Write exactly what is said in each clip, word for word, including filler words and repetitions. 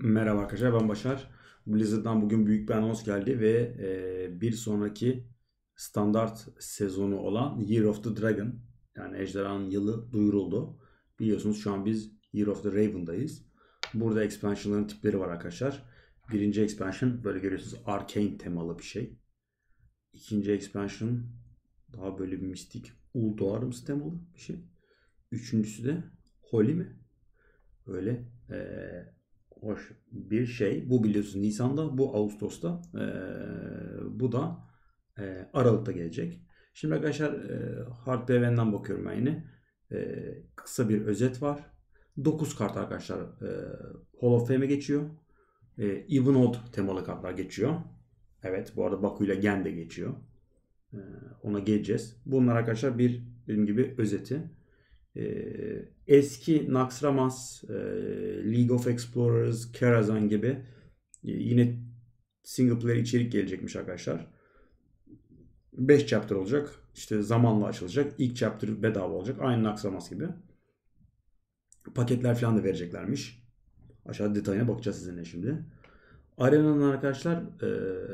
Merhaba arkadaşlar, ben Başar. Blizzard'dan bugün büyük bir anons geldi ve e, bir sonraki standart sezonu olan Year of the Dragon, yani Ejderhanın Yılı duyuruldu. Biliyorsunuz şu an biz Year of the Raven'dayız. Burada expansion'ların tipleri var arkadaşlar. Birinci expansion böyle görüyorsunuz Arcane temalı bir şey. İkinci expansion daha böyle bir mistik Ulduar'ımsı temalı bir şey. Üçüncüsü de Holy mi? Böyle eee, hoş bir şey. Bu biliyorsun Nisan'da, bu Ağustos'ta. Eee, bu da eee, Aralık'ta gelecek. Şimdi arkadaşlar eee Hard P V'den bakıyorum ben yine. Eee, kısa bir özet var. dokuz kart arkadaşlar eee Hall of Fame'e geçiyor. Eee Even Odd temalı kartlar geçiyor. Evet, bu arada Baku ile Gen de geçiyor. Eee, ona geleceğiz. Bunlar arkadaşlar bir dediğim gibi özeti. Ee, eski Naxxramas, e, League of Explorers, Karazhan gibi e, yine single player içerik gelecekmiş arkadaşlar. beş chapter olacak. İşte zamanla açılacak. İlk chapter bedava olacak. Aynı Naxxramas gibi. Paketler falan da vereceklermiş. Aşağıda detayına bakacağız sizinle şimdi. Arena'nın arkadaşlar e,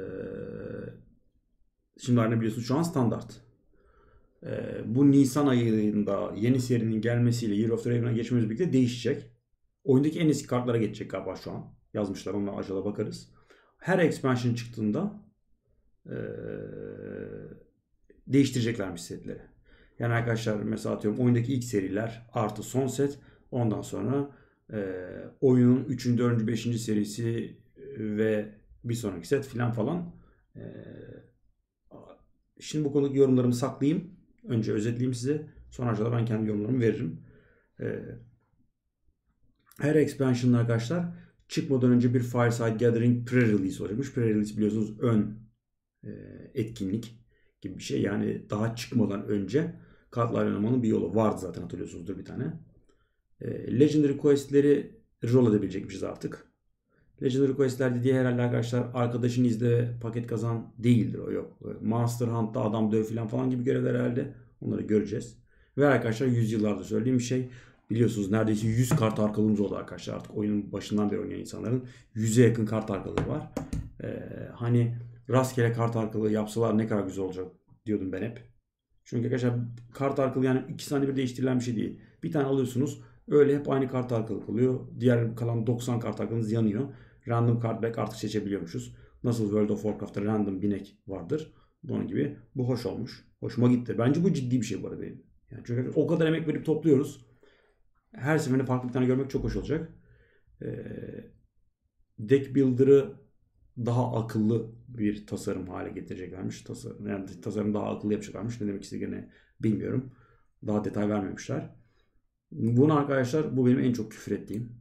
şimdi Arena biliyorsunuz şu an standart. Ee, bu Nisan ayında yeni serinin gelmesiyle Year of the Raven'a geçmemiz birlikte değişecek. Oyundaki en eski kartlara geçecek galiba şu an. Yazmışlar, onunla aşağıda bakarız. Her expansion çıktığında ee, değiştireceklermiş setleri. Yani arkadaşlar mesela atıyorum oyundaki ilk seriler artı son set. Ondan sonra ee, oyunun üçüncü, dördüncü, beşinci serisi ve bir sonraki set filan falan. Ee, şimdi bu konudaki yorumlarımı saklayayım. Önce özetleyeyim size. Sonra aşağıda ben kendi yorumlarımı veririm. Ee, her expansion'ın arkadaşlar çıkmadan önce bir Fireside Gathering pre-release olacakmış. Pre-release biliyorsunuz ön e, etkinlik gibi bir şey. Yani daha çıkmadan önce kartlar oynamanın bir yolu vardı zaten, hatırlıyorsunuzdur bir tane. E, Legendary Quest'leri rol edebilecekmişiz artık. Legendary Quest'ler dediği herhalde arkadaşlar arkadaşını izle paket kazan değildir, o yok. Monster Hunt'ta adam döv falan falan gibi görevler herhalde. Onları göreceğiz. Ve arkadaşlar yüzyıllardır söylediğim bir şey. Biliyorsunuz neredeyse yüz kart arkalığımız oldu arkadaşlar. Artık oyunun başından beri oynayan insanların yüze yakın kart arkalığı var. Ee, hani rastgele kart arkalığı yapsalar ne kadar güzel olacak diyordum ben hep. Çünkü arkadaşlar kart arkalığı yani iki saniye bir değiştirilen bir şey değil. Bir tane alıyorsunuz, öyle hep aynı kart arkalık oluyor. Diğer kalan doksan kart arkalığınız yanıyor. Random card back artık seçebiliyormuşuz. Nasıl World of Warcraft'ta random binek vardır. Bunun gibi. Bu hoş olmuş. Hoşuma gitti. Bence bu ciddi bir şey bu arada benim. Yani çünkü o kadar emek verip topluyoruz. Her seferinde farklı bir tane görmek çok hoş olacak. Ee, deck Builder'ı daha akıllı bir tasarım hale getireceklermiş. Tasarım, yani tasarım daha akıllı yapacaklarmış. Ne demek istediklerini bilmiyorum. Daha detay vermemişler. Bunu arkadaşlar, bu benim en çok küfür ettiğim.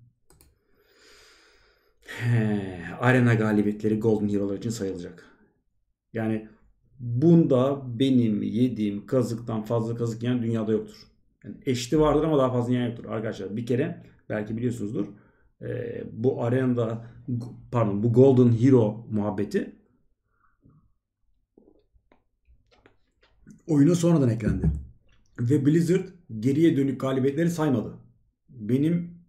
He, arena galibiyetleri Golden Hero'lar için sayılacak. Yani bunda benim yediğim kazıktan fazla kazık yiyen dünyada yoktur. Yani eşiti vardır ama daha fazla yiyen yoktur. Arkadaşlar bir kere belki biliyorsunuzdur. E, bu arenada pardon bu Golden Hero muhabbeti oyuna sonradan eklendi. Ve Blizzard geriye dönük galibiyetleri saymadı. Benim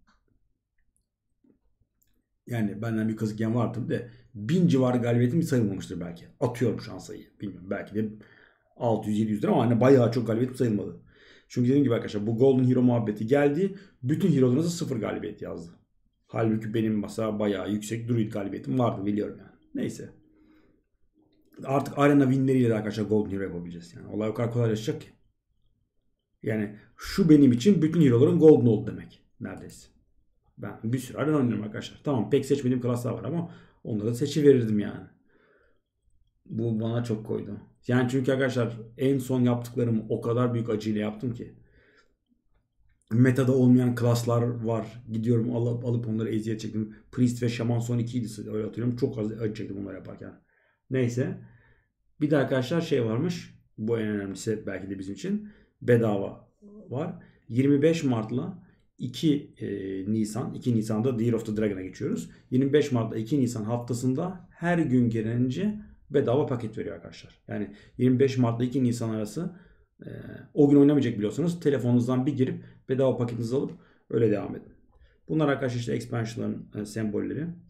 yani benden bir kazık yiyen vardır de bin civarı galibiyetim sayılmamıştır belki. Atıyorum şu an sayıyı. Bilmiyorum. Belki de altı yüz yedi yüzdür ama hani bayağı çok galibiyetim sayılmadı. Çünkü dediğim gibi arkadaşlar bu Golden Hero muhabbeti geldi. Bütün hero'larınıza sıfır galibiyet yazdı. Halbuki benim mesela bayağı yüksek druid galibiyetim vardı, biliyorum yani. Neyse. Artık arena winleriyle de arkadaşlar Golden Hero yapabileceğiz. Yani olay o kadar kolaylaşacak ki. Yani şu benim için bütün hero'ların Golden oldu demek. Neredeyse. Ben bir sürü arena oynuyorum arkadaşlar. Tamam, pek seçmediğim klaslar var ama onları da seçiverirdim yani. Bu bana çok koydu. Yani çünkü arkadaşlar en son yaptıklarımı o kadar büyük acıyla yaptım ki. Meta'da olmayan klaslar var. Gidiyorum alıp alıp onları eziyet çektim. Priest ve Shaman son ikiydi, öyle hatırlıyorum. Çok az acı çektim onları yaparken. Neyse. Bir de arkadaşlar şey varmış. Bu en önemlisi belki de bizim için. Bedava var. yirmi beş Mart'la iki e, Nisan. iki Nisan'da The Year of the Dragon'a geçiyoruz. yirmi beş Mart'la iki Nisan haftasında her gün girince bedava paket veriyor arkadaşlar. Yani yirmi beş Mart'la iki Nisan arası e, o gün oynamayacak biliyorsunuz. Telefonunuzdan bir girip bedava paketinizi alıp öyle devam edin. Bunlar arkadaşlar işte expansion'ların e, sembolleri.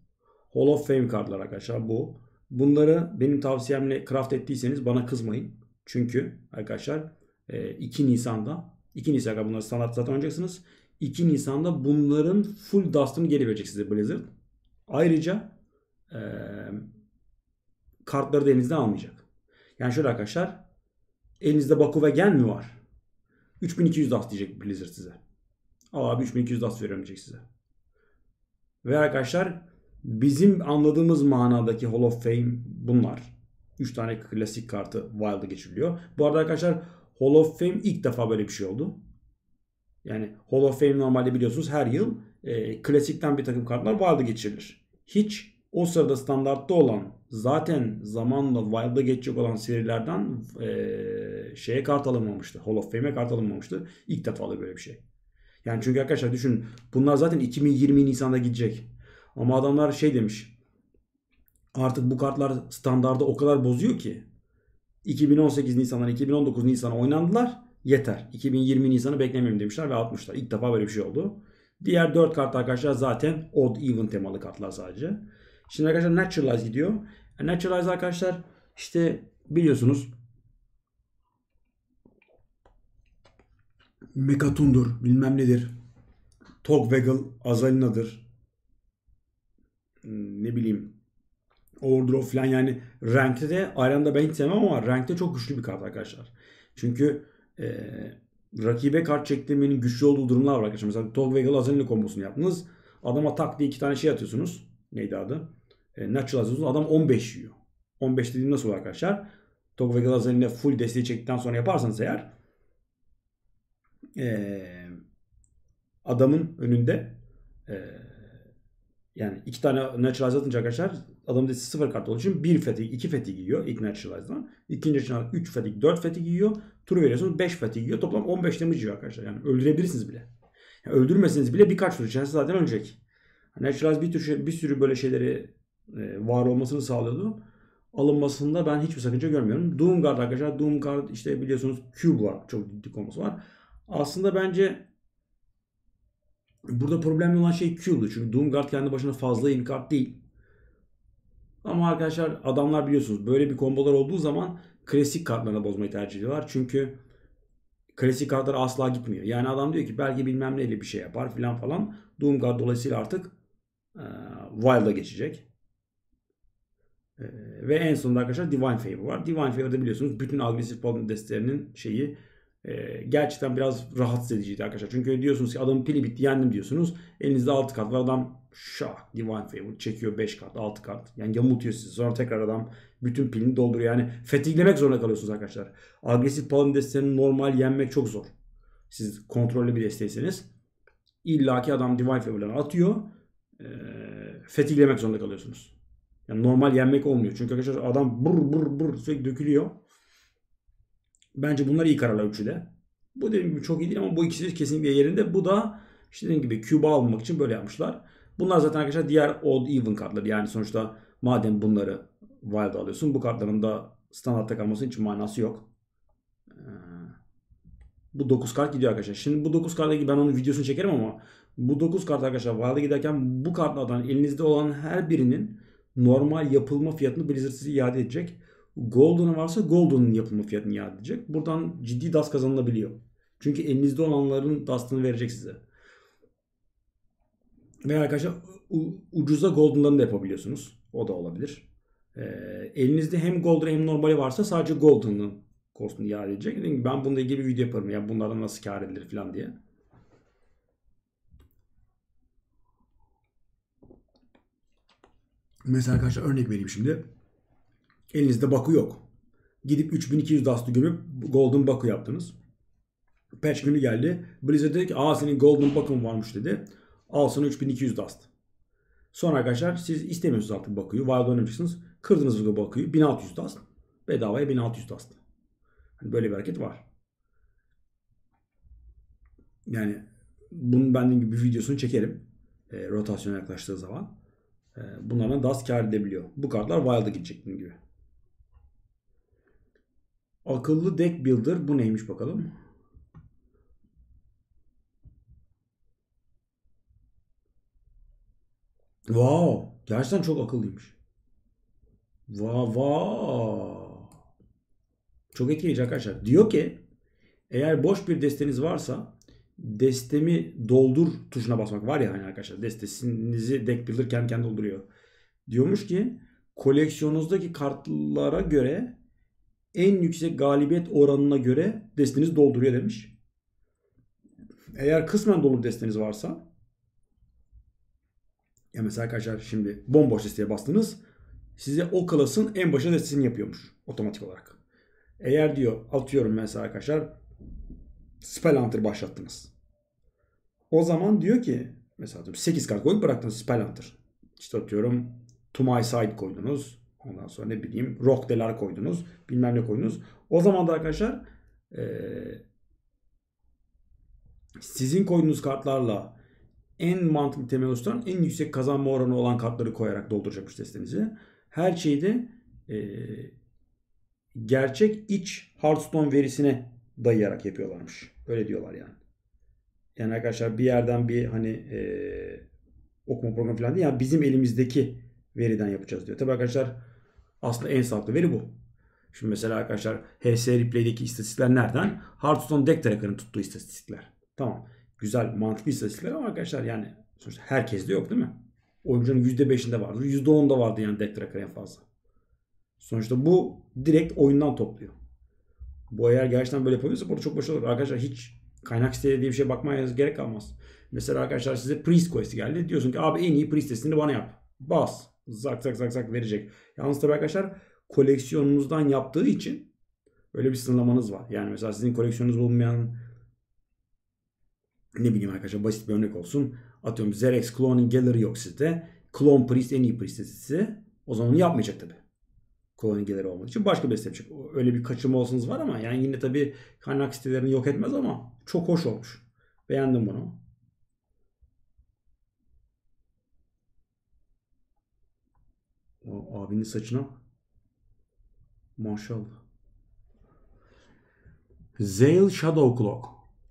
Hall of Fame kartlar arkadaşlar bu. Bunları benim tavsiyemle craft ettiyseniz bana kızmayın. Çünkü arkadaşlar iki Nisan'da iki Nisan'da bunları standart zaten oynayacaksınız. iki Nisan'da bunların full dust'ını geri verecek size Blizzard. Ayrıca e, kartları da elinizden almayacak. Yani şöyle arkadaşlar, elinizde Baku ve Gen mi var? üç bin iki yüz dust diyecek Blizzard size. Al abi üç bin iki yüz dust veriyorum diyecek size. Ve arkadaşlar bizim anladığımız manadaki Hall of Fame bunlar. üç tane klasik kartı Wild'a geçiriliyor. Bu arada arkadaşlar Hall of Fame ilk defa böyle bir şey oldu. Yani Hall of Fame normalde biliyorsunuz her yıl e, klasikten bir takım kartlar Wild'a geçirilir. Hiç o sırada standartta olan, zaten zamanla Wild'a geçecek olan serilerden e, şeye kart alınmamıştı. Hall of Fame'e kart alınmamıştı. İlk defa oluyor böyle bir şey. Yani çünkü arkadaşlar düşünün, bunlar zaten iki bin yirmi Nisan'da gidecek. Ama adamlar şey demiş. Artık bu kartlar standardı o kadar bozuyor ki iki bin on sekiz Nisan'dan iki bin on dokuz Nisan'a oynandılar. Yeter. iki bin yirmi Nisan'ı beklemeyeyim demişler ve atmışlar. İlk defa böyle bir şey oldu. Diğer dört kart arkadaşlar zaten odd even temalı kartlar sadece. Şimdi arkadaşlar Naturalize gidiyor. Naturalize arkadaşlar işte biliyorsunuz Mekatun'dur, bilmem nedir. Togwaggle, Azalina'dır. Ne bileyim. Overdrive falan, yani rankte de Iron'da ben hiç sevmem ama rankte çok güçlü bir kart arkadaşlar. Çünkü e, rakibe kart çektirmenin güçlü olduğu durumlar var arkadaşlar. Mesela Togwaggle Azalina kombosunu yaptınız. Adama tak diye iki tane şey atıyorsunuz. Neydi adı? E, Natural atıyorsunuz. Adam on beş yiyor. on beş dediğim nasıl olur arkadaşlar? Togwaggle Azalina full desteği çektikten sonra yaparsanız eğer e, adamın önünde e, yani iki tane Naturalize atınca arkadaşlar adamın destesi sıfır kart olduğu için bir fatigue, iki fatigue yiyor ilk Naturalize'dan. İkinci Naturalize üç fatigue, dört fatigue yiyor. Turu veriyorsunuz beş fatigue yiyor. Toplam on beş damage yiyor arkadaşlar. Yani öldürebilirsiniz bile. Yani öldürmeseniz bile birkaç tur içerisinde zaten ölecek. Naturalize bir, tür, bir sürü böyle şeyleri e, var olmasını sağlıyordu. Alınmasında ben hiçbir sakınca görmüyorum. Doomguard arkadaşlar. Doomguard işte biliyorsunuz Cube var. Çok ciddi kombası var. Aslında bence burada problemli olan şey Q'du. Çünkü Doomguard kendi başına fazla iyi bir kart değil. Ama arkadaşlar adamlar biliyorsunuz böyle bir kombolar olduğu zaman klasik kartlarına bozmayı tercih ediyorlar. Çünkü klasik kartlar asla gitmiyor. Yani adam diyor ki belki bilmem neyle bir şey yapar filan falan. Doomguard dolayısıyla artık e, Wild'a geçecek. E, ve en sonunda arkadaşlar Divine Favor var. Divine Favor'da biliyorsunuz bütün agresif paladin destelerinin şeyi e, gerçekten biraz rahatsız ediciydi arkadaşlar. Çünkü diyorsunuz ki adamın pili bitti yendim diyorsunuz. Elinizde altı kart var, adam şak Divine Favor çekiyor beş kart altı kart. Yani yamultuyor sizi. Sonra tekrar adam bütün pilini dolduruyor. Yani fetiglemek zorunda kalıyorsunuz arkadaşlar. Agresif paladin destelerini normal yenmek çok zor. Siz kontrollü bir desteyseniz. İlla ki adam Divine Favor'larını atıyor. E, fetiglemek zorunda kalıyorsunuz. Yani normal yenmek olmuyor. Çünkü arkadaşlar adam bur bur bur sürekli dökülüyor. Bence bunlar iyi kararlar üçü. Bu dediğim gibi çok iyi değil ama bu ikisi kesinlikle yerinde. Bu da işte dediğim gibi Cube'u almak için böyle yapmışlar. Bunlar zaten arkadaşlar diğer odd even kartları. Yani sonuçta madem bunları Wild'a alıyorsun, bu kartların da standartta kalması için manası yok. Bu dokuz kart gidiyor arkadaşlar. Şimdi bu dokuz kartla ilgili ben onun videosunu çekerim ama bu dokuz kart arkadaşlar Wild'a giderken bu kartlardan elinizde olan her birinin normal yapılma fiyatını Blizzard size iade edecek. Golden'ı varsa Golden'ın yapılma fiyatını iade edecek. Buradan ciddi dust kazanılabiliyor. Çünkü elinizde olanların dust'ını verecek size. Ve arkadaşlar ucuza Golden'larını da yapabiliyorsunuz. O da olabilir. Ee, elinizde hem Golden hem normali varsa sadece Golden'ın cost'unu iade edecek. Dediğim gibi ben bununla ilgili bir video yaparım. Yani bunlardan nasıl kar edilir falan diye. Mesela arkadaşlar örnek vereyim şimdi. Elinizde Baku yok. Gidip üç bin iki yüz dust'ı gömüp Golden Baku yaptınız. Patch günü geldi. Blizzard dedi ki aa senin Golden Baku'un varmış dedi. Al sana üç bin iki yüz dust. Sonra arkadaşlar siz istemiyorsunuz artık Baku'yu. Wild oynamayacaksınız. Kırdınız bu Baku'yu. bin altı yüz dust. Bedavaya bin altı yüz dust. Hani böyle bir hareket var. Yani bunun benden gibi bir videosunu çekerim. E, rotasyona yaklaştığı zaman. E, bunlardan dust kar edebiliyor. Bu kartlar Wild'a gidecek bunun gibi. Akıllı deck builder. Bu neymiş bakalım. Wow. Gerçekten çok akıllıymış. Va va. Çok etkileyici arkadaşlar. Diyor ki eğer boş bir desteniz varsa destemi doldur tuşuna basmak var ya hani arkadaşlar destesinizi deck builder kendi kendine dolduruyor. Diyormuş ki koleksiyonunuzdaki kartlara göre en yüksek galibiyet oranına göre destenizi dolduruyor demiş. Eğer kısmen dolu desteniz varsa ya mesela arkadaşlar şimdi bomboş desteye bastınız size o klasın en başa destesini yapıyormuş otomatik olarak. Eğer diyor atıyorum mesela arkadaşlar Spellhunter başlattınız. O zaman diyor ki mesela sekiz kart koyup bıraktınız Spellhunter. İşte atıyorum To My Side koydunuz. Ondan sonra ne bileyim Rock Delar koydunuz. Bilmem ne koydunuz. O zaman da arkadaşlar ee, sizin koyduğunuz kartlarla en mantıklı temel oluşturan en yüksek kazanma oranı olan kartları koyarak dolduracakmış destenizi. Her şeyde ee, gerçek iç Hearthstone verisine dayayarak yapıyorlarmış. Öyle diyorlar yani. Yani arkadaşlar bir yerden bir hani e, okuma programı falan değil. Yani bizim elimizdeki veriden yapacağız diyor. Tabii arkadaşlar aslında en sağlıklı veri bu. Şimdi mesela arkadaşlar H S Replay'deki istatistikler nereden? Hearthstone Deck Tracker'ın tuttuğu istatistikler. Tamam. Güzel, mantıklı istatistikler ama arkadaşlar yani sonuçta herkeste yok değil mi? Oyuncunun yüzde beşinde vardı. yüzde onda vardı yani Deck Tracker en fazla. Sonuçta bu direkt oyundan topluyor. Bu eğer gerçekten böyle yapabilirse bu çok başarılı olur. Arkadaşlar hiç kaynak siteye diye bir şeye bakmaya gerek kalmaz. Mesela arkadaşlar size Priest Quest'i geldi. Diyorsun ki abi en iyi Priest testini bana yap. Bas. Zak zak zak zak verecek. Yalnız tabii arkadaşlar koleksiyonunuzdan yaptığı için öyle bir sınırlamanız var. Yani mesela sizin koleksiyonunuz bulunmayan ne bileyim arkadaşlar basit bir örnek olsun. Atıyorum Xerex Cloning Gallery yok sizde. Clone Priest en iyi Priest testi. O zaman onu yapmayacak tabii. Kolonigeleri olmadığı için başka bir beste yapacak. Öyle bir kaçırma olsanız var ama yani yine tabii kaynak sitelerini yok etmez ama çok hoş olmuş. Beğendim bunu. O abinin saçına maşallah. Zale Shadow Cloak.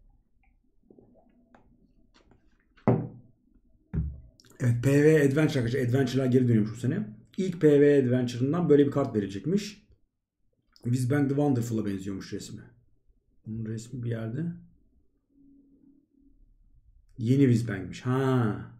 Evet P V Adventure arkadaşlar. Adventure'lar geri dönüyormuş bu sene. İlk P V Adventure'ından böyle bir kart verecekmiş. Wizbang the Wonderful'a benziyormuş resmi. Bunun resmi bir yerde. Yeni Wizbang'miş. Ha.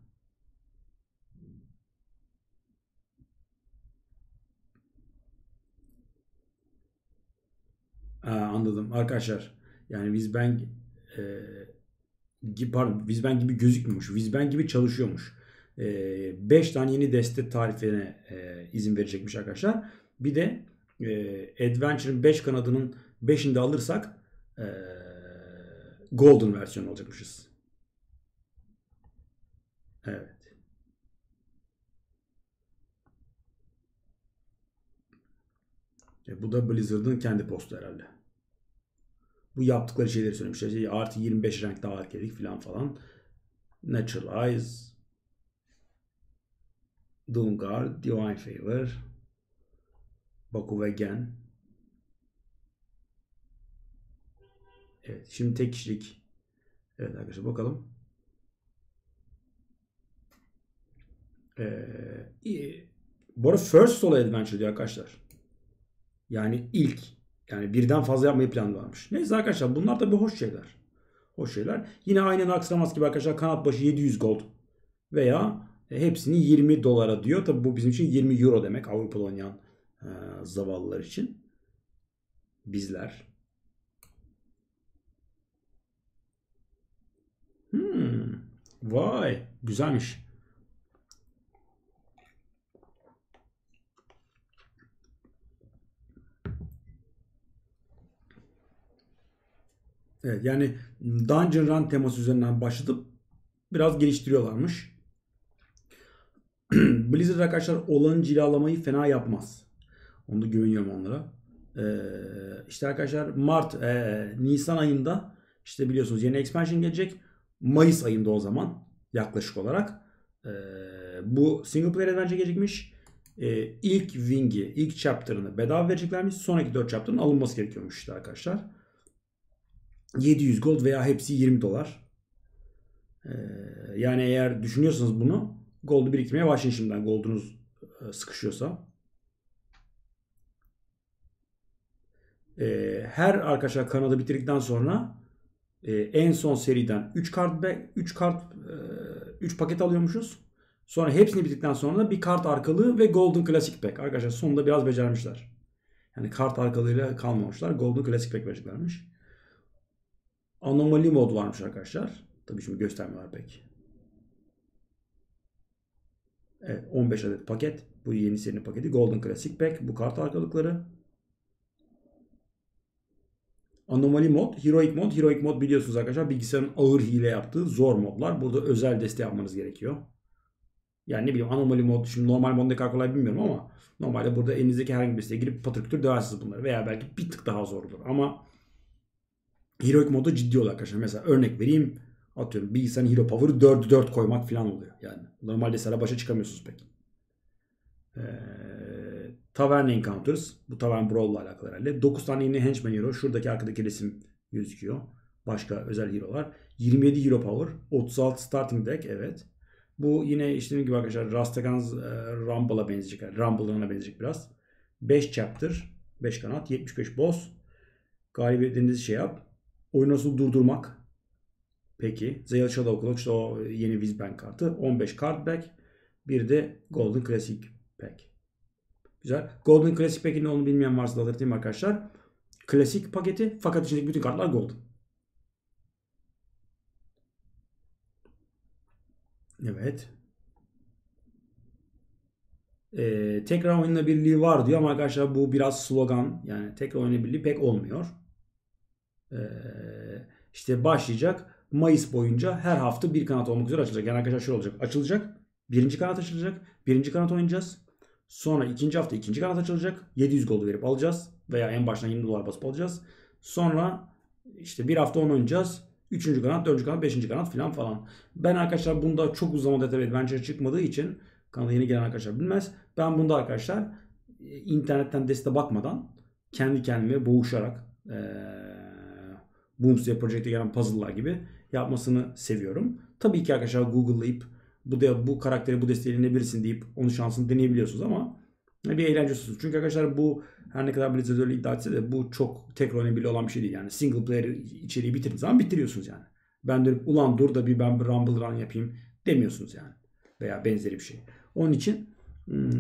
Ha, anladım. Arkadaşlar yani Wizbang e, gibi, pardon Wizbang gibi gözükmüyormuş. Wizbang gibi çalışıyormuş. beş tane yeni deste tarifine e, izin verecekmiş arkadaşlar. Bir de e, Adventure'ın beş kanadının beşini de alırsak e, Golden versiyonu alacakmışız. Evet. E, bu da Blizzard'ın kendi postu herhalde. Bu yaptıkları şeyleri söylemişler. İşte artı yirmi beş renk daha erkelik falan falan. Naturalize, Doomguard, Divine Favor, Baku ve Gen. Evet, şimdi tek kişilik. Evet arkadaşlar bakalım. Ee, bu arada First Solo Adventure diyor arkadaşlar. Yani ilk. Yani birden fazla yapmayı planlamış. Neyse arkadaşlar bunlar da bir hoş şeyler. Hoş şeyler. Yine aynen Aksramas gibi arkadaşlar kanat başı yedi yüz gold. Veya hepsini yirmi dolara diyor. Tabi bu bizim için yirmi euro demek. Avrupa'da oynayan e, zavallılar için. Bizler. Hmm. Vay. Güzelmiş. Evet yani Dungeon Run teması üzerinden başlatıp biraz geliştiriyorlarmış. Blizzard arkadaşlar olanı cilalamayı fena yapmaz. Onu da güveniyorum onlara. Ee, işte arkadaşlar Mart, e, Nisan ayında işte biliyorsunuz yeni expansion gelecek. Mayıs ayında o zaman yaklaşık olarak e, bu single player adventure gelecekmiş. E, ilk Wing'i, ilk chapter'ını bedava vereceklermiş. Sonraki dört chapter'ın alınması gerekiyormuş işte arkadaşlar. yedi yüz gold veya hepsi yirmi dolar. Ee, yani eğer düşünüyorsanız bunu Gold'u biriktirmeye başlayın şimdiden. Gold'unuz e, sıkışıyorsa. E, her arkadaşlar kanadı bitirdikten sonra e, en son seriden üç kart üç kart e, üç paket alıyormuşuz. Sonra hepsini bitirdikten sonra bir kart arkalığı ve Golden Classic Pack. Arkadaşlar sonunda biraz becermişler. Yani kart arkalığıyla kalmamışlar. Golden Classic Pack vereceklermiş. Anomaly mod varmış arkadaşlar. Tabii şimdi göstermiyorlar pek. Evet, on beş adet paket. Bu yeni serinin paketi. Golden Classic Pack. Bu kart arkalıkları. Anomaly mod, Heroic mod. Heroic mod biliyorsunuz arkadaşlar bilgisayarın ağır hile yaptığı zor modlar. Burada özel desteği yapmanız gerekiyor. Yani ne bileyim Anomaly mod, şimdi normal mod ne kadar kolay bilmiyorum ama normalde burada elinizdeki herhangi bir siteye girip patır kütür döversiniz bunları. Veya belki bir tık daha zor olur. Ama Heroic modu ciddi oluyor arkadaşlar. Mesela örnek vereyim. Atıyorum bilgisayarın Hero Power'ı dörde dört koymak falan oluyor. Yani normalde sıra başa çıkamıyorsunuz pek. Ee, Tavern Encounters. Bu Tavern Brawl ile alakalı herhalde. dokuz tane yeni Henchman Hero. Şuradaki arkadaki resim gözüküyor. Başka özel hero'lar. yirmi yedi Hero Power. otuz altı Starting Deck. Evet. Bu yine işte dediğim gibi arkadaşlar Rastakhan's e, Rumble'a benzeyecek. Yani Rumble'larına benzeyecek biraz. beş Chapter. beş kanat. yetmiş beş Boss. Galibiyetlerinizi şey yap. Oyunu nasıl durdurmak? Peki. Zeal Shadow Clock. İşte o yeni Wizbank kartı. on beş Card Back. Bir de Golden Classic Pack. Güzel. Golden Classic Pack'in ne olduğunu bilmeyen varsa da hatırlatayım arkadaşlar. Klasik paketi fakat içindeki bütün kartlar Golden. Evet. Ee, tekrar oynanabilirliği var diyor ama arkadaşlar bu biraz slogan. Yani tekrar oynanabilirliği pek olmuyor. Ee, işte başlayacak. Mayıs boyunca her hafta bir kanat olmak üzere açılacak. Yani arkadaşlar şöyle olacak. Açılacak. Birinci kanat açılacak. Birinci kanat oynayacağız. Sonra ikinci hafta ikinci kanat açılacak. yedi yüz gold verip alacağız. Veya en baştan yirmi dolar basıp alacağız. Sonra işte bir hafta onu oynayacağız. Üçüncü kanat, dördüncü kanat, beşinci kanat filan falan. Ben arkadaşlar bunda çok uzun zamanda tabii adventure çıkmadığı için kanala yeni gelen arkadaşlar bilmez. Ben bunda arkadaşlar internetten deste bakmadan kendi kendime boğuşarak ee, Boomsday Project'e gelen puzzle'lar gibi yapmasını seviyorum. Tabii ki arkadaşlar Google'layıp bu de, bu karakteri bu desteği inebilirsin deyip onun şansını deneyebiliyorsunuz ama bir eğlence olsun. Çünkü arkadaşlar bu her ne kadar Blizzard öyle iddia etse de bu çok tekrar oynayabilir olan bir şey değil. Yani single player içeriği bitirdiğiniz zaman bitiriyorsunuz yani. Ben dönüp ulan dur da bir ben bir Rumble Run yapayım demiyorsunuz yani. Veya benzeri bir şey. Onun için hmm,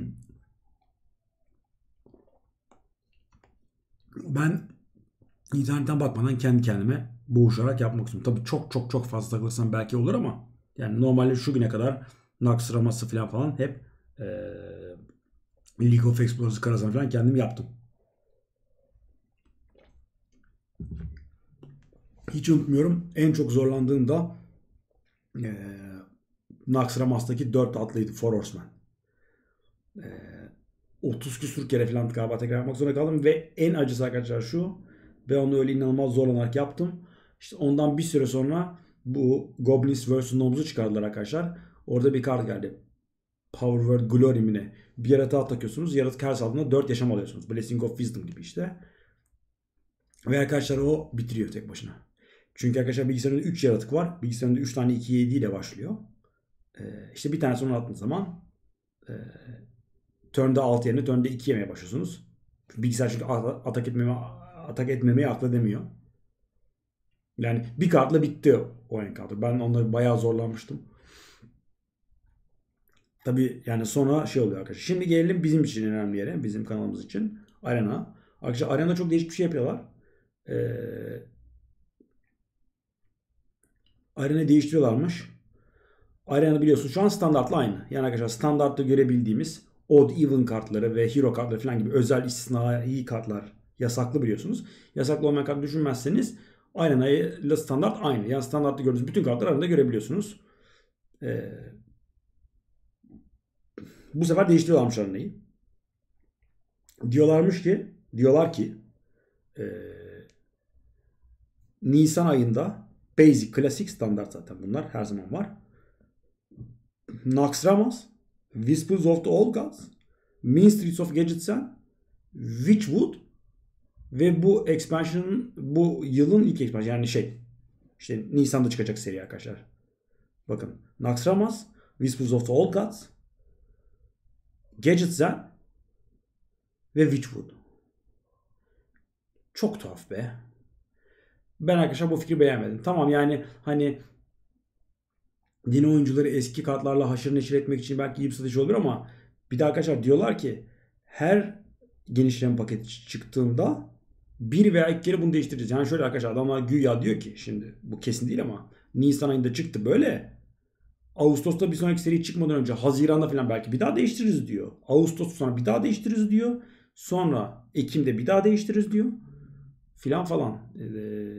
ben internetten bakmadan kendi kendime boğuşarak yapmak istiyorum. Tabii çok çok çok fazla takılırsam belki olur ama yani normalde şu güne kadar Nax Raması falan falan hep ee, League of Explorers karasını falan kendim yaptım. Hiç unutmuyorum. En çok zorlandığımda ee, Nax Ramas'taki dört atlıydı. Four Horsemen. Ee, otuz küsur kere falan galiba tekrar yapmak zorunda kaldım ve en acısı arkadaşlar şu. Ve onu öyle inanılmaz zorlanarak yaptım. İşte ondan bir süre sonra bu Goblins versus. Gnomes'u çıkardılar arkadaşlar. Orada bir kart geldi. Power Word Glory mi ne? Bir yaratığa takıyorsunuz. Yaratık her saldığında dört yaşam alıyorsunuz. Blessing of Wisdom gibi işte. Ve arkadaşlar o bitiriyor tek başına. Çünkü arkadaşlar bilgisayarında üç yaratık var. Bilgisayarında üç tane iki yedi ile başlıyor. Ee, işte bir tane onu attığınız zaman e, turn'da altı yerine turn'da iki yemeye başlıyorsunuz. Bilgisayar çünkü atak etmeme, atak etmemeyi akla demiyor. Yani bir kartla bitti o encounter. Ben onları bayağı zorlanmıştım. Tabii yani sonra şey oluyor arkadaşlar. Şimdi gelelim bizim için önemli yere. Bizim kanalımız için. Arena. Arkadaşlar Arena'da çok değişik bir şey yapıyorlar. Ee, Arena değiştiriyorlarmış. Arena biliyorsunuz şu an standartla aynı. Yani arkadaşlar standartta görebildiğimiz odd even kartları ve hero kartları falan gibi özel istisnai kartlar yasaklı biliyorsunuz. Yasaklı olmayan kart düşünmezseniz Arena ile standart aynı. Yani standartta gördüğünüz bütün kartları Arena'da görebiliyorsunuz. Ee, bu sefer değiştiriyorlarmış Arena'yı. Diyorlarmış ki diyorlar ki e, Nisan ayında Basic, Classic, Standart zaten bunlar her zaman var. Naxxramas, Whispers of the Old Gods, Mean Streets of Gadgetzan, Witchwood ve bu expansion'ın bu yılın ilk expansion yani şey işte Nisan'da çıkacak seri arkadaşlar. Bakın Naxxramas, Whispers of the Old Gods, Gadget Zen ve Witchwood. Çok tuhaf be. Ben arkadaşlar bu fikri beğenmedim. Tamam yani hani yeni oyuncuları eski kartlarla haşır neşir etmek için belki iyi bir strateji olur ama bir de arkadaşlar diyorlar ki her genişleme paketi çıktığında bir veya iki kere bunu değiştireceğiz. Yani şöyle arkadaşlar adamlar güya diyor ki şimdi bu kesin değil ama Nisan ayında çıktı böyle. Ağustos'ta bir sonraki seri çıkmadan önce Haziran'da falan belki bir daha değiştiririz diyor. Ağustos sonra bir daha değiştiririz diyor. Sonra Ekim'de bir daha değiştiririz diyor. Filan falan. Ee,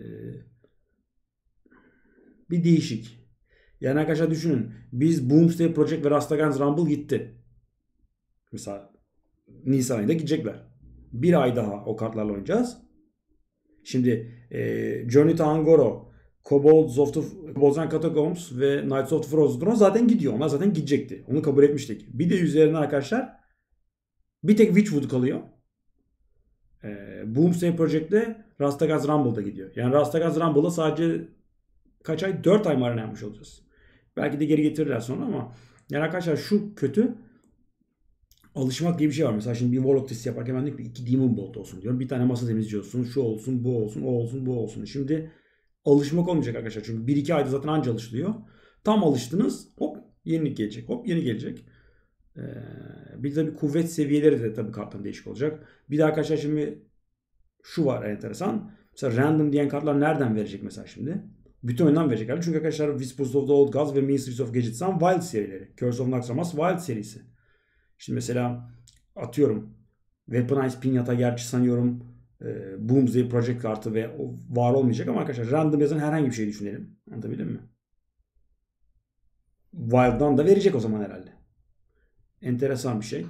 bir değişik. Yani arkadaşlar düşünün. Biz Boomsday Project ve Rastagans Rumble gitti. Mesela Nisan ayında gidecekler. Bir ay daha o kartlarla oynayacağız. Şimdi e, Journey to Angoro, Kobolds of the Kobolds and Catacombs ve Knights of the Frozen Throne zaten gidiyor. Onlar zaten gidecekti. Onu kabul etmiştik. Bir de üzerine arkadaşlar bir tek Witchwood kalıyor. E, Boomsday Project'te Rastagans Rumble'da gidiyor. Yani Rastagans Rumble'da sadece kaç ay? dört ay marina yapmış olacağız. Belki de geri getirirler sonra ama yani arkadaşlar şu kötü. Alışmak diye bir şey var. Mesela şimdi bir Warlock testi yaparken ben diyorum ki iki Demon Bolt olsun diyorum. Bir tane masa temizci olsun. Şu olsun, bu olsun, o olsun, bu olsun. Şimdi alışmak olmayacak arkadaşlar. Çünkü bir iki ayda zaten anca alışılıyor. Tam alıştınız. Hop yenilik gelecek. Hop yeni gelecek. Ee, bir de bir kuvvet seviyeleri de tabii karttan değişik olacak. Bir de arkadaşlar şimdi şu var enteresan. Mesela random diyen kartlar nereden verecek mesela şimdi? Bütün oyundan verecekler. Çünkü arkadaşlar Whispers of the Old Gods ve Ministries of Gadgetzan Wild serileri. Curse of Naxxramas Wild serisi. Şimdi mesela atıyorum Weaponized Piñata gerçi sanıyorum e, Boomsday Project kartı ve o var olmayacak ama arkadaşlar random yazan herhangi bir şey düşünelim. Anlatabildim mi? Wild'dan da verecek o zaman herhalde. Enteresan bir şey.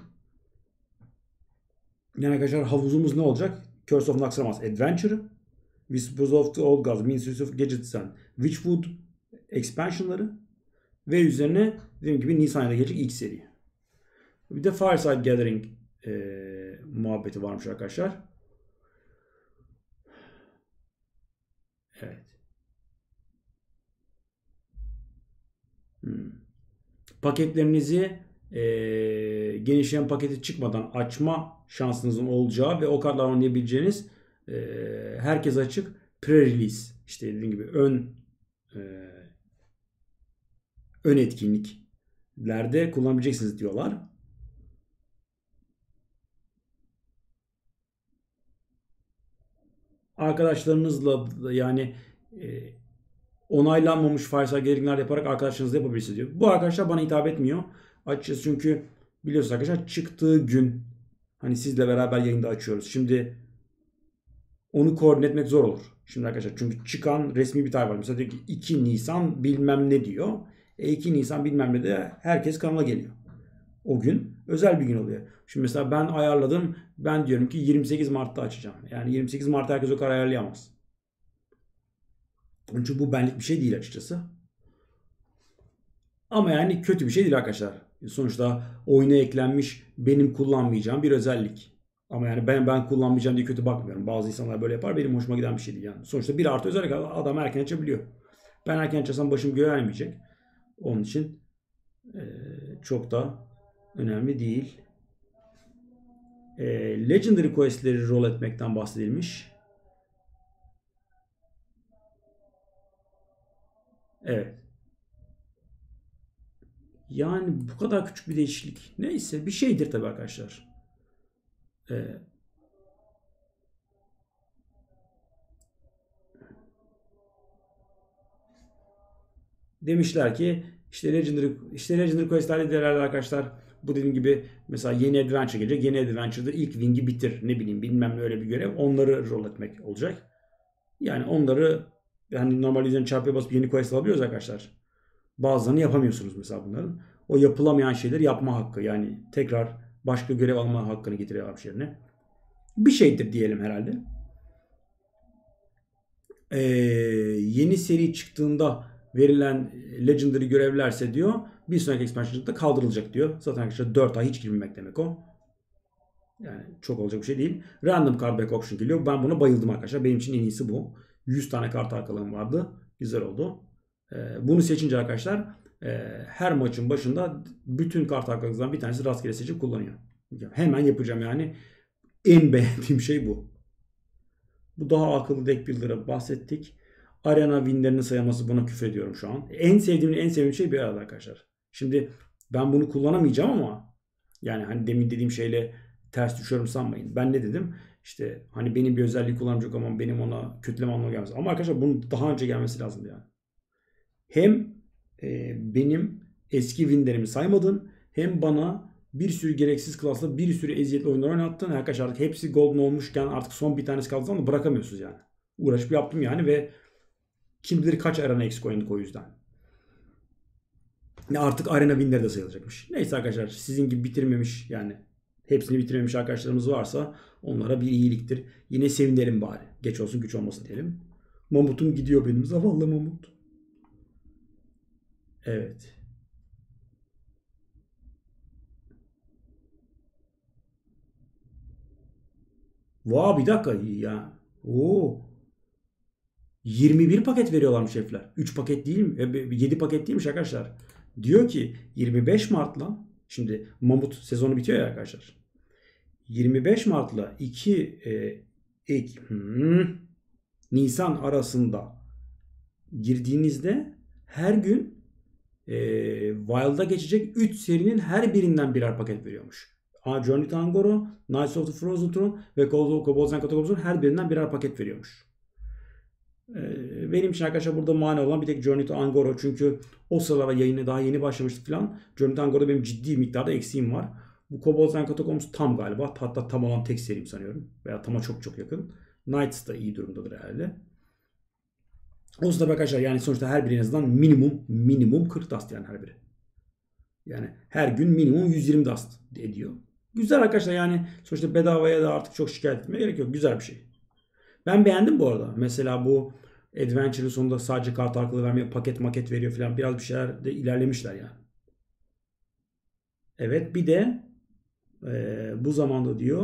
Yani arkadaşlar havuzumuz ne olacak? Curse of Naxxramas Adventure'ı, Whispers of the Old Gods, Ministries of Gadgetzan, Witchwood expansion'ları ve üzerine dediğim gibi Nisan ayında gelecek ilk seri. Bir de Fireside Gathering e, muhabbeti varmış arkadaşlar. Evet. Hmm. Paketlerinizi e, genişleyen paketi çıkmadan açma şansınızın olacağı ve o kartlar oynayabileceğiniz e, herkes açık pre-release işte dediğim gibi ön e, ön etkinliklerde kullanabileceksiniz diyorlar. Arkadaşlarınızla yani e, onaylanmamış Fireside Gathering'ler yaparak arkadaşlarınızla yapabilirsiniz diyor. Bu arkadaşlar bana hitap etmiyor. Açıkçası çünkü biliyorsunuz arkadaşlar çıktığı gün hani sizle beraber yayında açıyoruz. Şimdi onu koordine etmek zor olur. Şimdi arkadaşlar çünkü çıkan resmi bir tarih var. Mesela diyor ki iki Nisan bilmem ne diyor. E iki Nisan bilmem ne de herkes kanala geliyor. O gün özel bir gün oluyor. Şimdi mesela ben ayarladım. Ben diyorum ki yirmi sekiz Mart'ta açacağım. Yani yirmi sekiz Mart'ta herkes o kadar ayarlayamaz. Çünkü bu benlik bir şey değil açıkçası. Ama yani kötü bir şey değil arkadaşlar. Sonuçta oyuna eklenmiş benim kullanmayacağım bir özellik. Ama yani ben ben kullanmayacağım diye kötü bakmıyorum. Bazı insanlar böyle yapar. Benim hoşuma giden bir şey değil yani. Sonuçta bir artı özellik adam erken açabiliyor. Ben erken açarsam başım görmeyecek. Onun için e, çok da önemli değil. E, Legendary Quest'leri rol etmekten bahsedilmiş. Evet. Yani bu kadar küçük bir değişiklik. Neyse bir şeydir tabii arkadaşlar. Ee, demişler ki işte Legendary, işte Legendary Quest'lerde değerli arkadaşlar bu dediğim gibi mesela yeni Adventure gelecek. Yeni Adventure'da ilk Wing'i bitir. Ne bileyim bilmem ne öyle bir görev. Onları rol etmek olacak. Yani onları yani normal yüzden çarpıya basıp yeni quest alabiliyoruz arkadaşlar. Bazılarını yapamıyorsunuz mesela bunların. O yapılamayan şeyleri yapma hakkı. Yani tekrar başka görev alma hakkını getiriyor yerine. Bir şeydir diyelim herhalde. Ee, yeni seri çıktığında verilen Legendary görevlerse diyor bir sonraki expansion'da kaldırılacak diyor. Zaten arkadaşlar dört ay hiç girmemek demek o. Yani çok olacak bir şey değil. Random card back option geliyor. Ben buna bayıldım arkadaşlar. Benim için en iyisi bu. yüz tane kart arkalığım vardı. Güzel oldu. Ee, bunu seçince arkadaşlar e, her maçın başında bütün kart arkalarından bir tanesi rastgele seçip kullanıyor. Hemen yapacağım yani. En beğendiğim şey bu. Bu daha akıllı deck builder'a bahsettik. Arena winlerinin sayılması, buna küfrediyorum şu an. En sevdiğim en sevdiğim şey bir arada arkadaşlar. Şimdi ben bunu kullanamayacağım ama yani hani demin dediğim şeyle ters düşüyorum sanmayın. Ben ne dedim? İşte hani benim bir özelliği kullanacak ama benim ona kötüleme anlamı gelmez. Ama arkadaşlar bunun daha önce gelmesi lazım yani. Hem e, benim eski winlerimi saymadın, hem bana bir sürü gereksiz klasla bir sürü eziyetli oyunlar oynattın. Arkadaşlar artık hepsi golden olmuşken artık son bir tanesi kaldı ama bırakamıyorsunuz yani. Uğraşıp yaptım yani ve kim bilir kaç arena eksik oynadık o yüzden. Artık arena winleri de sayılacakmış. Neyse arkadaşlar, sizin gibi bitirmemiş yani hepsini bitirmemiş arkadaşlarımız varsa onlara bir iyiliktir. Yine sevinelim bari. Geç olsun güç olmasın diyelim. Mamut'um gidiyor benim. Zavallı Mamut. Evet. Vaa bir dakika ya. Oo. yirmi bir paket veriyorlarmış herifler. üç paket değil mi? yedi paket değilmiş arkadaşlar. Diyor ki yirmi beş Mart'la, şimdi Mamut sezonu bitiyor ya arkadaşlar. yirmi beş Mart'la iki e, ek, hmm, Nisan arasında girdiğinizde her gün e, Wild'a geçecek üç serinin her birinden birer paket veriyormuş. Journey to Angoro, Knights of the Frozen Throne ve Kobolds and Catacombs'un her birinden birer paket veriyormuş. Benim için arkadaşlar burada mani olan bir tek Journey to Angoro. Çünkü o sıralara yayına daha yeni başlamıştık falan. Journey to Angoro'da benim ciddi miktarda eksiğim var. Bu Kobolds and Catacombs tam galiba. Hatta tam olan tek serim sanıyorum. Veya tama çok çok yakın. Knights da iyi durumdadır herhalde. O sırada arkadaşlar yani sonuçta her biri en azından minimum minimum kırk dust yani her biri. Yani her gün minimum yüz yirmi dust ediyor. Güzel arkadaşlar yani sonuçta bedavaya da artık çok şikayet etmeye gerek yok. Güzel bir şey. Ben beğendim bu arada. Mesela bu Adventure'ın sonunda sadece kart arkalı vermiyor. Paket maket veriyor falan. Biraz bir şeyler de ilerlemişler yani. Evet bir de e, bu zamanda diyor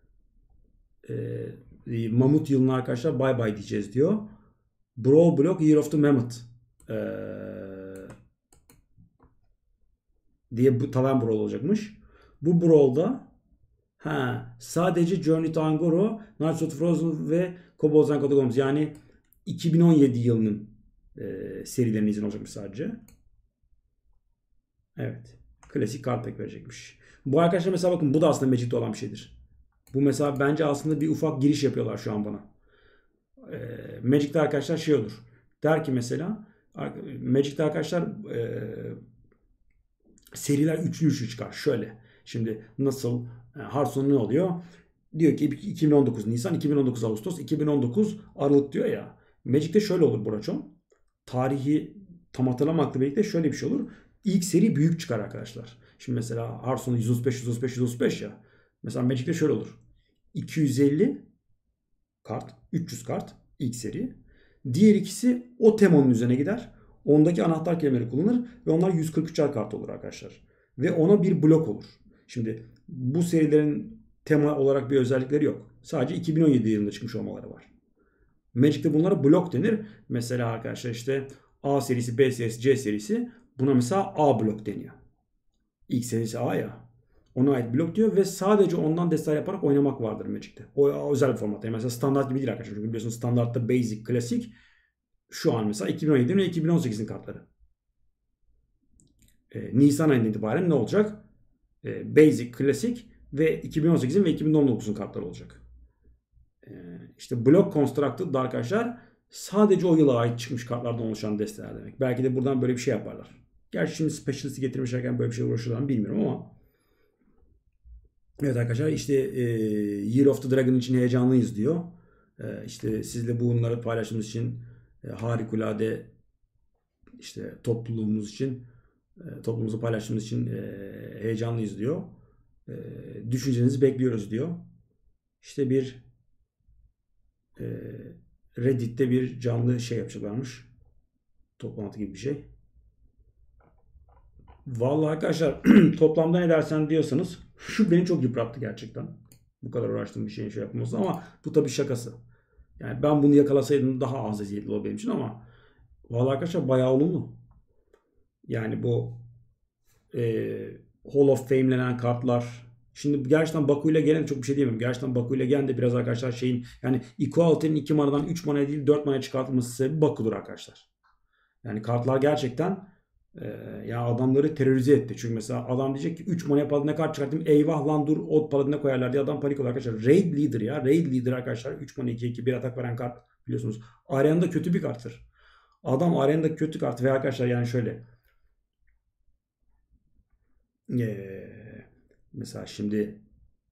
e, Mamut yılına arkadaşlar bye bye diyeceğiz diyor. Brawl Block Year of the Mammoth e, diye bu Tavern Brawl olacakmış. Bu Brawl'da ha, sadece Journey to Angoro, Knights of the Frozen ve Kobolds and Catacombs yani iki bin on yedi yılının e, serilerine izin olacakmış sadece. Evet. Klasik kart pack verecekmiş. Bu arkadaşlar mesela bakın bu da aslında Magic'te olan bir şeydir. Bu mesela bence aslında bir ufak giriş yapıyorlar şu an bana. E, Magic'te arkadaşlar şey olur. Der ki mesela Magic'te arkadaşlar e, seriler üçlü üçlü çıkar. Şöyle. Şimdi nasıl Hearthstone ne oluyor? Diyor ki iki bin on dokuz Nisan, iki bin on dokuz Ağustos, iki bin on dokuz Aralık diyor ya. Magic'te şöyle olur Buraçon. Tarihi tam hatırlamakla birlikte şöyle bir şey olur. İlk seri büyük çıkar arkadaşlar. Şimdi mesela Hearthstone yüz otuz beş yüz otuz beş yüz otuz beş ya. Mesela Magic'te şöyle olur. iki yüz elli kart, üç yüz kart ilk seri. Diğer ikisi o temanın üzerine gider. Ondaki anahtar kelimeleri kullanılır ve onlar yüz kırk üçer kart olur arkadaşlar. Ve ona bir blok olur. Şimdi bu serilerin tema olarak bir özellikleri yok. Sadece iki bin on yedi yılında çıkmış olmaları var. Magic'te bunlara blok denir. Mesela arkadaşlar işte A serisi, B serisi, C serisi buna mesela A blok deniyor. İlk serisi A ya. Ona ait blok diyor ve sadece ondan destay yaparak oynamak vardır Magic'te. O özel bir format. Yani mesela standart gibi değil arkadaşlar. Çünkü biliyorsunuz standartta basic, klasik. Şu an mesela iki bin on yedi ve iki bin on sekizin kartları. Ee, Nisan ayından itibaren ne olacak? Ee, basic, klasik ve iki bin on sekizin ve iki bin on dokuzun kartları olacak. Ee, işte Block Constructed da arkadaşlar sadece o yıla ait çıkmış kartlardan oluşan desteler demek. Belki de buradan böyle bir şey yaparlar. Gerçi şimdi Specialist'i getirmişlerken böyle bir şey uğraşıyorlar mı bilmiyorum ama. Evet arkadaşlar işte e, Year of the Dragon için heyecanlıyız diyor. E, işte sizle bunları paylaştığımız için e, harikulade işte topluluğumuz için e, toplumumuzu paylaştığımız için e, heyecanlıyız diyor. E, düşüncenizi bekliyoruz diyor. İşte bir e, Reddit'te bir canlı şey yapacaklarmış. Toplantı gibi bir şey. Vallahi arkadaşlar toplamda ne dersen diyorsanız şu beni çok yıprattı gerçekten. Bu kadar uğraştığım bir şeyin şey yapılması ama bu tabii şakası. Yani ben bunu yakalasaydım daha az eziyetli olur benim için ama vallahi arkadaşlar bayağı olumlu. Yani bu e, Hall of Fame denen kartlar. Şimdi gerçekten Baku ile gelen çok bir şey diyemem. Gerçekten Baku ile gelen de biraz arkadaşlar şeyin yani Equality'nin iki manadan üç manaya değil dört manaya çıkartılması sebebi Baku'dur arkadaşlar. Yani kartlar gerçekten e, ya adamları terörize etti. Çünkü mesela adam diyecek ki üç manaya paladine kart çıkarttım. Eyvah lan dur ot paladine koyarlar diye adam panik olur arkadaşlar. Raid Leader ya. Raid Leader arkadaşlar. üç mana iki iki bir atak veren kart biliyorsunuz. Arenada kötü bir karttır. Adam arenada kötü kart ve arkadaşlar yani şöyle ee, mesela şimdi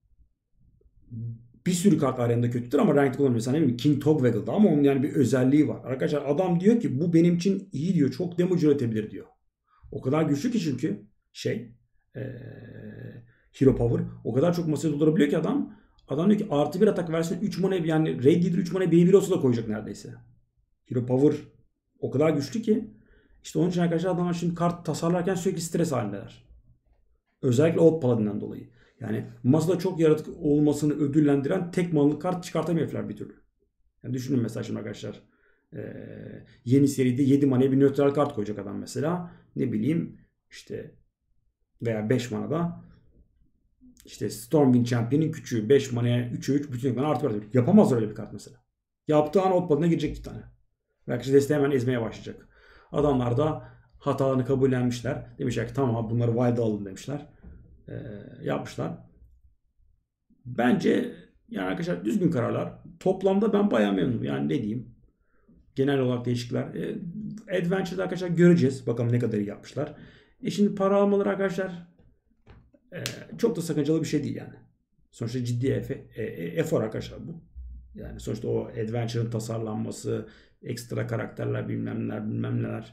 bir sürü kart arenada kötüdür ama ranked kullanılıyor. Mesela ne bileyim King Togwaggle'da ama onun yani bir özelliği var. Arkadaşlar adam diyor ki bu benim için iyi diyor. Çok damage üretebilir diyor. O kadar güçlü ki çünkü şey ee, Hero Power o kadar çok masaya doldurabiliyor ki adam adam diyor ki artı bir atak versin üç mana yani Raid Leader üç mana bir bir olsa da koyacak neredeyse. Hero Power o kadar güçlü ki işte onun için arkadaşlar adamlar şimdi kart tasarlarken sürekli stres halindeler. Özellikle Old Paladin'den dolayı. Yani masada çok yaratık olmasını ödüllendiren tek manalı kart çıkartamıyorlar bir türlü. Yani düşünün mesela şimdi arkadaşlar. Ee, yeni seride yedi manaya bir nötral kart koyacak adam mesela. Ne bileyim işte veya beş manada işte Stormwind Champion'in küçüğü beş manaya üçe üç bütün ekranı artı bir. Yapamaz öyle bir kart mesela. Yaptığı an Old Paladin'e girecek iki tane. Belki desteği hemen ezmeye başlayacak. Adamlar da hatalarını kabullenmişler. Demişler ki tamam bunları wild'a alın demişler. Ee, yapmışlar. Bence yani arkadaşlar düzgün kararlar. Toplamda ben bayağı memnunum. Yani ne diyeyim. Genel olarak değişiklikler. Ee, Adventure'da arkadaşlar göreceğiz. Bakalım ne kadar iyi yapmışlar. E şimdi para almaları arkadaşlar e, çok da sakıncalı bir şey değil yani. Sonuçta ciddi efe, e, e, efor arkadaşlar bu. Yani sonuçta o Adventure'ın tasarlanması, ekstra karakterler bilmem neler bilmem neler.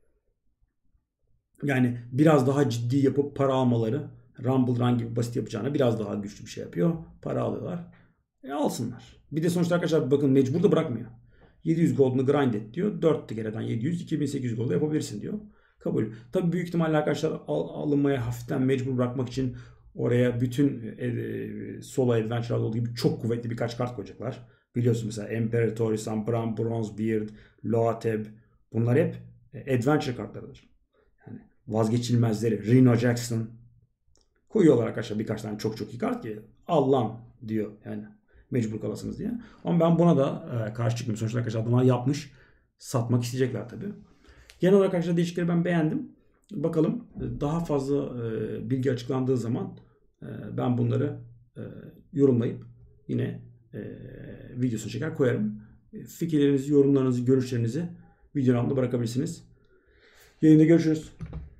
Yani biraz daha ciddi yapıp para almaları Rumble Run gibi basit yapacağına biraz daha güçlü bir şey yapıyor. Para alıyorlar. E alsınlar. Bir de sonuçta arkadaşlar bakın mecbur da bırakmıyor. yedi yüz gold'unu grind et diyor. dört kereden yedi yüz iki bin sekiz yüz gold'u yapabilirsin diyor. Kabul. Tabii büyük ihtimalle arkadaşlar al, alınmaya hafiften mecbur bırakmak için oraya bütün e, e, solo adventure'larda olduğu gibi çok kuvvetli birkaç kart koyacaklar. Biliyorsun mesela Emperor Torisan, Bram, Bronzebeard, Loateb bunlar hep e, adventure kartlarıdır. Yani vazgeçilmezleri. Reno Jackson koyuyorlar arkadaşlar birkaç tane çok çok iyi kart ki Allah'ım diyor yani mecbur kalasınız diye. Ama ben buna da e, karşı çıkmıyorum. Sonuçta arkadaşlar adamlar yapmış. Satmak isteyecekler tabii. Genel olarak arkadaşlar değişiklikleri ben beğendim. Bakalım daha fazla e, bilgi açıklandığı zaman e, ben bunları e, yorumlayıp yine e, videosunu çeker koyarım. Fikirlerinizi, yorumlarınızı, görüşlerinizi videonun altına bırakabilirsiniz. Yayında görüşürüz.